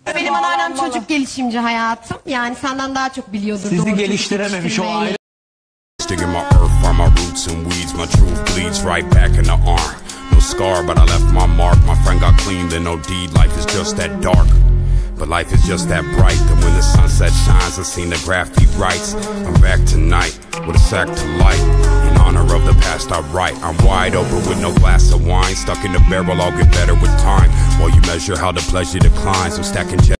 Benim anneannem çocuk gelişimci hayatım. Yani senden daha çok biliyordur. Sizi geliştirememiş o ayrı. Digging my earth, find my roots and weeds. My truth bleeds right back in the arm. No scar, but I left my mark. My friend got clean, then no deed. Life is just that dark, but life is just that bright. That when the sunset shines, I seen the graffiti writes. I'm back tonight with a sack to light. In honor of the past I write. I'm wide open with no glass of wine. Stuck in the barrel, I'll get better with time. While you measure how the pleasure declines, I'm stacking